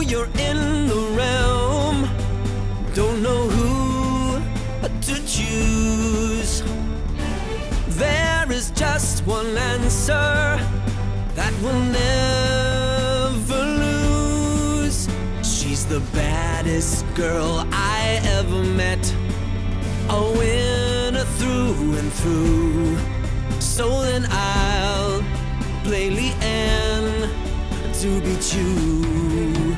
you're in the realm, don't know who to choose. There is just one answer that will never lose. She's the baddest girl I ever met, a winner through and through. So then I'll play Lian to beat you.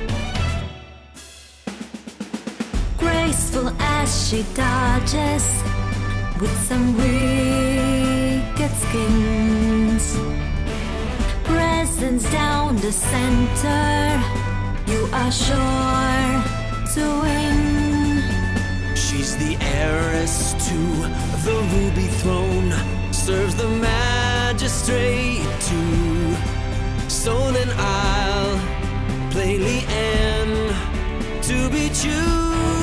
Graceful as she dodges with some wicked skins. Presence down the center, you are sure to win. She's the heiress to the ruby throne, serves the magistrate too. So then I'll play Lian to beat you.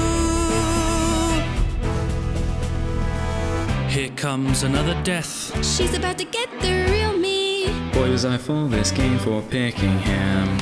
Here comes another death. She's about to get the real me. Boy, was I for this game for Pickingham.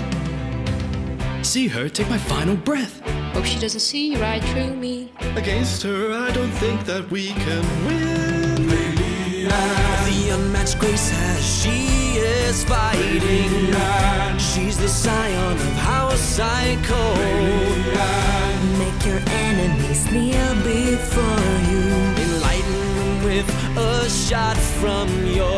See her take my final breath. Hope she doesn't see right through me. Against her, I don't think that we can win. The unmatched grace as she is fighting. She's the Scion of House Aico. Make your enemies kneel before you. Enlighten them with a shot from your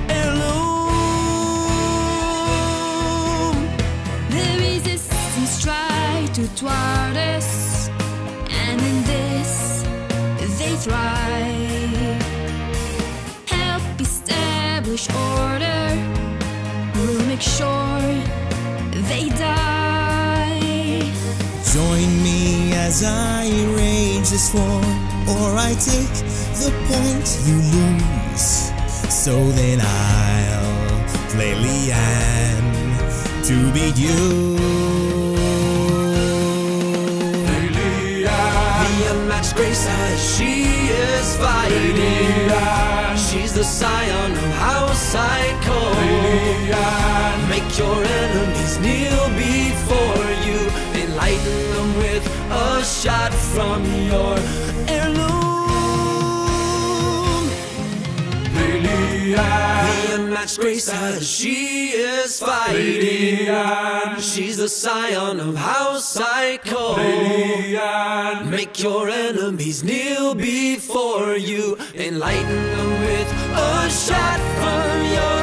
heirloom. The resistance try to thwart us, and in this they thrive. Help establish order, we'll make sure they die. Join me as I rage this war, or I take the point you lose. So then I'll play Lian to beat you. The unmatched grace as she is fighting. She's the Scion of House Aico. Make your enemies kneel before you. Enlighten them with a shot from your heirloom. The unmatched grace as she is fighting. She's the Scion of House Aico. Make your enemies kneel before you. Enlighten them with a shot from your